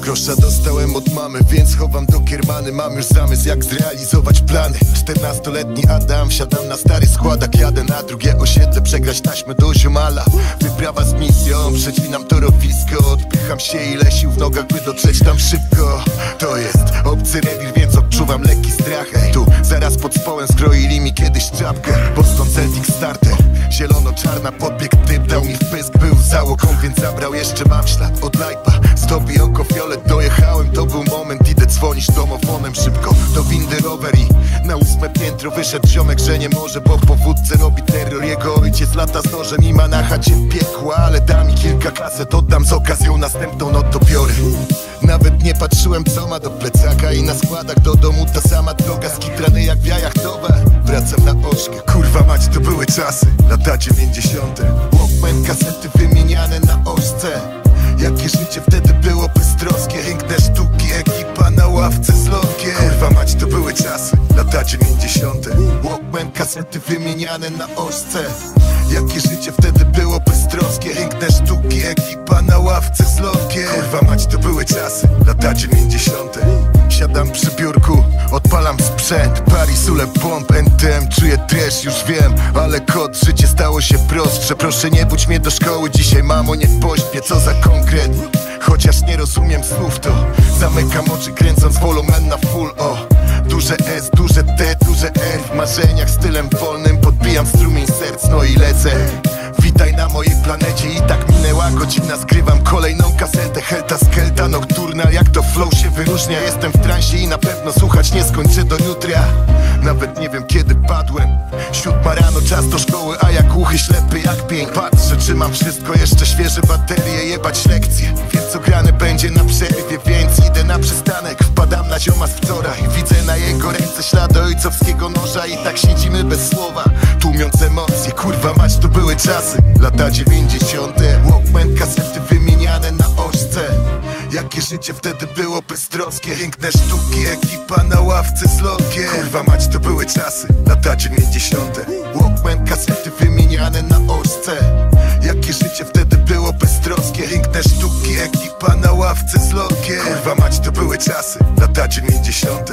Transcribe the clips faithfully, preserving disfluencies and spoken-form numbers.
Grosza dostałem od mamy, więc chowam do kiermany. Mam już zamysł, jak zrealizować plany. Czternastoletni Adam, wsiadam na stary składak. Jadę na drugie osiedle, przegrać taśmę do ziomala. Wyprawa z misją, przecinam torowisko. Odpycham się ile sił w nogach, by dotrzeć tam szybko. To jest obcy rewir, więc odczuwam lekki strach. Ej, tu zaraz pod społem skroili mi kiedyś czapkę. Boston Celtics starter, zielono-czarna podbieg. Typ dał mi wpysk, był załogą, więc zabrał jeszcze mam ślad od lajpa. Zdobi oko fiolet, dojechałem, to był moment. Idę dzwonić domofonem szybko do windy rower i na ósme piętro wyszedł ziomek, że nie może, bo po wódce robi terror. Jego ojciec lata z nożem i ma na chacie piekła, ale da mi kilka kaset, oddam z okazją następną, no to biorę. Nawet nie patrzyłem co ma do plecaka i na składach do domu ta sama droga. Skitrany jak w jajach towar, wracam na oczkę. Kurwa mać, to były czasy, lata dziewięćdziesiąte. Walkman, kasety wymieniane na oszce. Jakie życie wtedy było beztroskie. Piękne sztuki, ekipa na ławce z lokiem. Kurwa mać, to były czasy, lata dziewięćdziesiąte. Walkman, kasety wymieniane na oszce. Jakie życie wtedy było beztroskie. Piękne sztuki, ekipa na ławce z lokiem. Kurwa mać, to były czasy, lata dziewięćdziesiąte. Siadam przy biurku, odpalam sprzęt. Paris, ule, bomb, N T M. Czuję trash, już wiem, ale kod, życie stało się prostsze. Proszę nie budź mnie do szkoły dzisiaj, mamo, nie pośpię. Co za konkret, chociaż nie rozumiem słów, to zamykam oczy, kręcąc wolumen na full. O, duże S, duże T, duże R. W marzeniach stylem wolnym podbijam strumień serc, no i lecę. Witaj na mojej planecie, i tak minęła godzina. Zgrywam kolejną kasetę, Helta Skelta Nocturna. Jak to flow się wyróżnia, jestem w transie i na pewno słuchać nie skończę do jutra. Nawet nie wiem kiedy padłem. Siódma rano, czas do szkoły, a jak głuchy, ślepy jak pień. Patrzę czy mam wszystko, jeszcze świeże baterie. Jebać lekcje, wiem co grane będzie na przerwie. Więc idę na przystanek, wpadam na zioma z wczoraj. Widzę na jego ręce ślady ojcowskiego noża. I tak siedzimy bez słowa, tłumiąc emocje. Kurwa mać, to były czasy, lata dziewięćdziesiąte. Walkman, kasety wymieniane na oszce. Jakie życie wtedy było beztroskie. Piękne sztuki, ekipa na ławce z lokiem. Kurwa mać, to były czasy, lata dziewięćdziesiąte. Walkman, kasety wymieniane na oszce. Jakie życie wtedy było beztroskie. Piękne sztuki, ekipa na ławce z lokiem. Kurwa mać, to były czasy, lata dziewięćdziesiąte.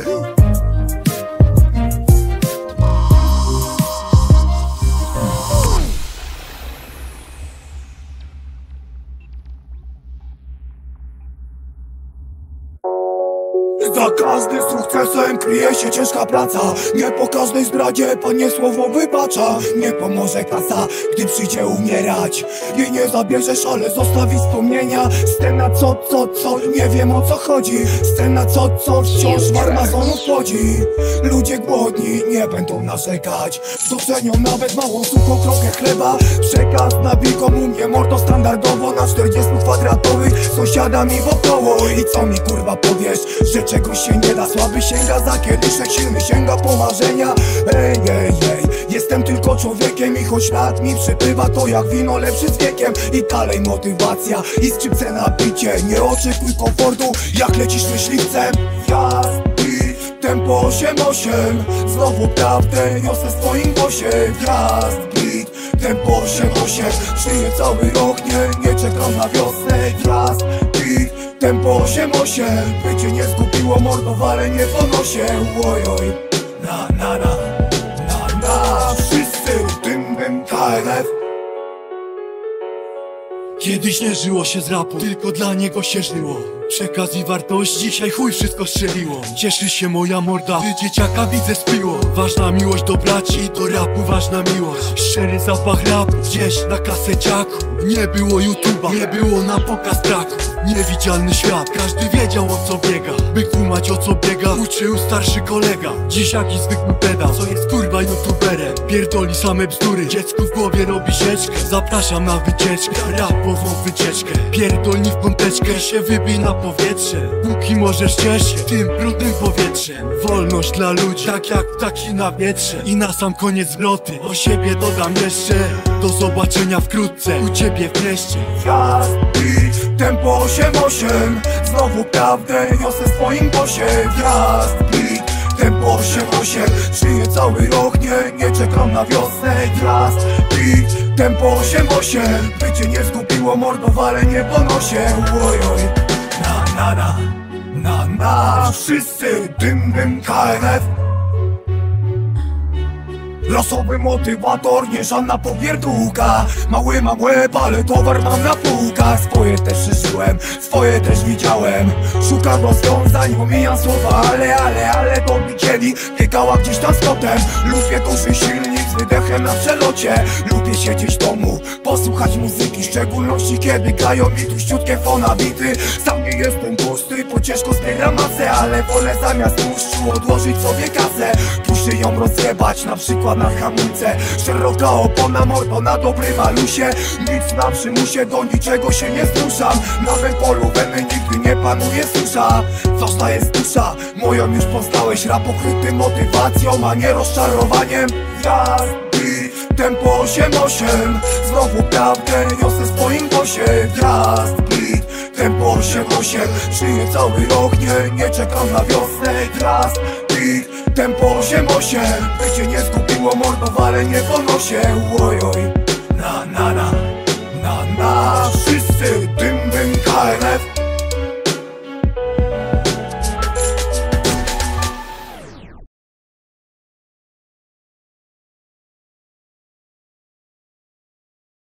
Za każdym sukcesem kryje się ciężka praca. Nie po każdej zdradzie Panie słowo wybacza. Nie pomoże kasa, gdy przyjdzie umierać. Jej nie zabierzesz, ale zostawi wspomnienia. Scena co, co, co, nie wiem o co chodzi. Scena co, co, wciąż w armazonów wchodzi. Ludzie głodni nie będą narzekać. Docenią nawet małą suchą krokę chleba. Przekaz nabij u mnie mordo standardowo. Na czterdziestu kwadratowych sąsiadami wokoło. I co mi kurwa powiesz, że czegoś się nie da, słaby sięga za kieliszek, silny sięga po marzenia. Ej, ej, ej, jestem tylko człowiekiem i choć lat mi przybywa, to jak wino lepszy z wiekiem. I dalej motywacja i skrzypce na bicie. Nie oczekuj komfortu, jak lecisz myśliwcem. Jazd i tempo osiem osiem. Znowu prawdę niosę w swoim głosie. Jazd i tempo osiem osiem. Żyję cały rok, nie, nie czekam na wiosnę. Jazd i tempo osiem osiem. By cię nie zgubiło mordo, ale nie ponosie. Ojoj, na na na na na. Wszyscy tym tym K L F. Kiedyś nie żyło się z rapu, tylko dla niego się żyło. Przekaz i wartość, dzisiaj chuj wszystko strzeliło. Cieszy się moja morda, gdy dzieciaka widzę z piło. Ważna miłość do braci i do rapu ważna miłość. Szczery zapach rapu, gdzieś na kaseciaku. Nie było YouTube'a, nie było na pokaz traków. Niewidzialny świat, każdy wiedział o co biega. By kumać o co biega, uczył starszy kolega. Dziś jaki zwykły pedał, co jest kurwa youtuberem. Pierdoli same bzdury, dziecku w głowie robi sieczkę. Zapraszam na wycieczkę, rapową wycieczkę. Pierdolni w pompeczkę, się wybij na powietrze. Póki możesz cieszyć się tym brudnym powietrzem. Wolność dla ludzi, tak jak ptaki na wietrze. I na sam koniec zwroty, o siebie dodam jeszcze. Do zobaczenia wkrótce, u ciebie w mieście. Jazd i tempo osiem osiem. Znowu prawdę niosę w swoim głosie. Jazd i tempo osiem osiem. Żyję cały rok, nie, nie czekam na wiosnę. Jazd i tempo osiem osiem. By cię nie zgubiło mordo, ale nie ponosie. Ojoj, na na na na, na na. Wszyscy dym dym K N F. Losowy motywator, nie żadna popierdółka. Mały mam łeb, ale towar mam na półkach. Swoje też przeżyłem, swoje też widziałem. Szukam rozwiązań, omijam słowa ale, ale, ale to mi kiedy biegała gdzieś tam z kotem. Lubię duży silnik z wydechem na przelocie. Lubię siedzieć w domu, posłuchać muzyki, w szczególności kiedy grają mi tuściutkie fonabity. Sam nie jestem tłusty, bo ciężko zbieram masę, ale wolę zamiast tłuszczu odłożyć sobie kasę. Puszczy ją rozjebać, na przykład na hamulce. Szeroka opona, mordo na dobrym malusie. Nic na przymusie, do niczego się nie zmuszam. Na tym polu weny nigdy nie panuje susza. Ważna jest dusza, moją już poznałeś. Rap pokryty motywacją, a nie rozczarowaniem. Jazdy, tempo osiem osiem. Znowu prawdę niosę w swoim głosie. Jazdy, tempo osiem osiem. Żyję cały rok, nie, nie czekam na wiosnę. Jazdy, tempo osiem osiem. By cię nie zgubiło mordo, ale nie po nosie. Ojoj, na na na, na na. Wszyscy